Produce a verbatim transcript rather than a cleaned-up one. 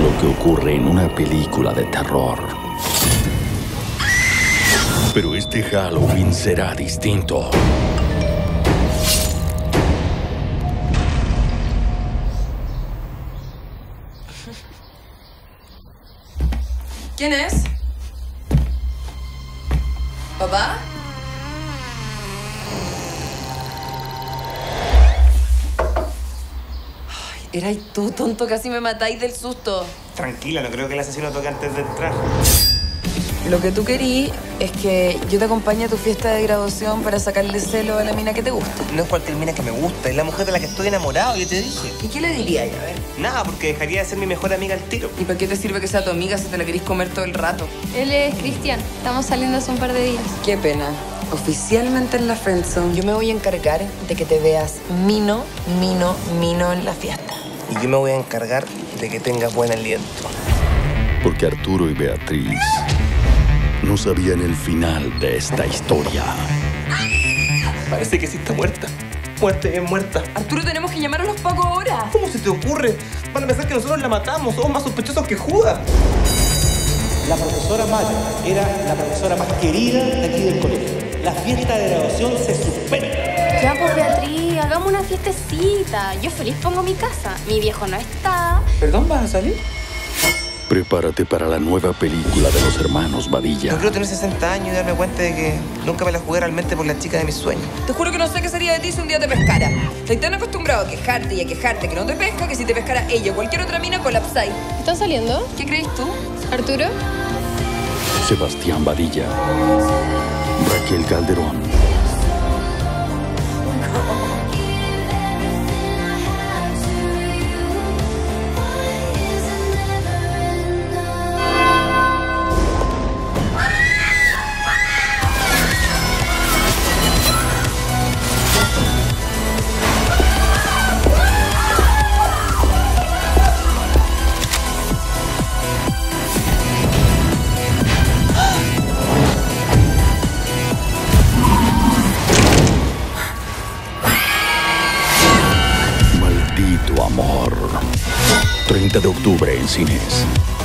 lo que ocurre en una película de terror. Pero este Halloween será distinto. ¿Quién es? ¿Papá? Ay, erais tú, tonto, casi me matáis del susto. Tranquila, no creo que el asesino toque antes de entrar. Lo que tú querí es que yo te acompañe a tu fiesta de graduación para sacarle celo a la mina que te gusta. No es cualquier mina que me gusta, es la mujer de la que estoy enamorado, yo te dije. ¿Y qué le diría yo, a ver? Nada, porque dejaría de ser mi mejor amiga al tiro. ¿Y para qué te sirve que sea tu amiga si te la querís comer todo el rato? Él es Cristian. Estamos saliendo hace un par de días. Qué pena. Oficialmente en la friendzone. Yo me voy a encargar de que te veas mino, mino, mino en la fiesta. Y yo me voy a encargar de que tengas buen aliento. Porque Arturo y Beatriz no sabían el final de esta historia. Parece que sí está muerta. Muerte bien muerta. Arturo, tenemos que llamar a los pacos ahora. ¿Cómo se te ocurre? Van a pensar que nosotros la matamos. Somos más sospechosos que Judas. La profesora Maya era la profesora más querida de aquí del colegio. La fiesta de graduación se suspende. Ya, pues, Beatriz, hagamos una fiestecita. Yo feliz pongo mi casa. Mi viejo no está. ¿Perdón, vas a salir? Prepárate para la nueva película de los hermanos Badilla. No quiero tener sesenta años y darme cuenta de que nunca me la jugué realmente por la chica de mis sueños. Te juro que no sé qué sería de ti si un día te pescara. Estás tan acostumbrado a quejarte y a quejarte que no te pesca que si te pescara ella o cualquier otra mina colapsáis. ¿Están saliendo? ¿Qué crees tú? ¿Arturo? Sebastián Badilla, Raquel Calderón, Maldito Amor. treinta de octubre en cines.